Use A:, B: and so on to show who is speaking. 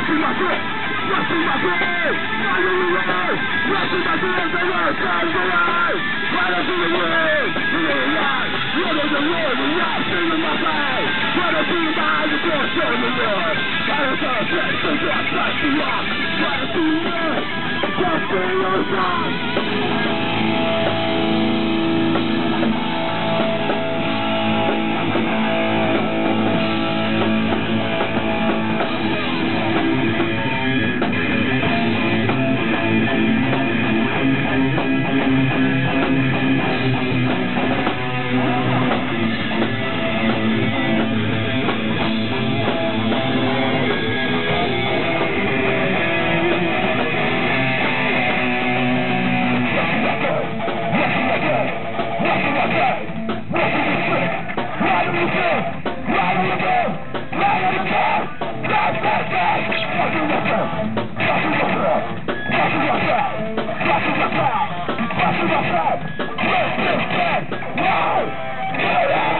A: Rushing my grip, rushing my brain. Out of the way, rushing my dreams. The world comes alive. Right up in the wind, in the light. Living the world and not feeling my pain. Trying to be behind the door, show the world. Trying to get to just touch you up. Trying to see me, just be your side. Wow!